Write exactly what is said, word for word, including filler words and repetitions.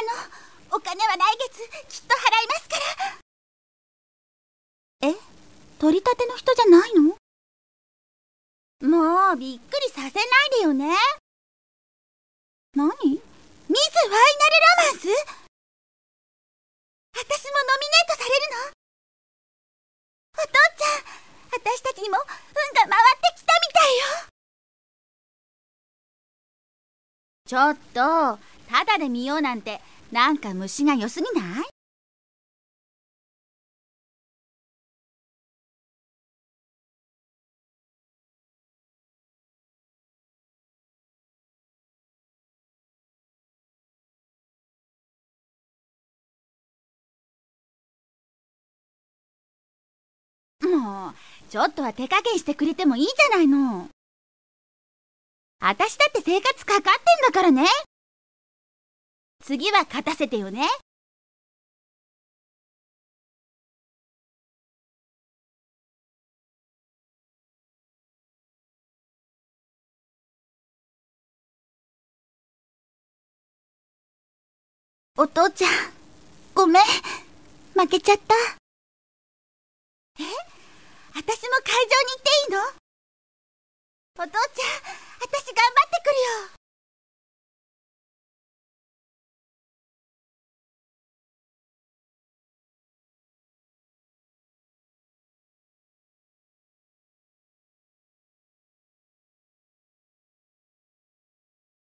の、お金は来月きっと払いますから。え、取り立ての人じゃないの？もうびっくりさせないでよね。何？ミス・ファイナル・ロマンス？私もノミネートされるの？お父ちゃん、私たちにも運が回ってきたみたいよ。ちょっと、ただで見ようなんて、なんか虫が良すぎない？もう、ちょっとは手加減してくれてもいいじゃないの。私だって生活かかってんだからね。次は勝たせてよね。お父ちゃん、ごめん。負けちゃった。え？私も会場に行っていいの？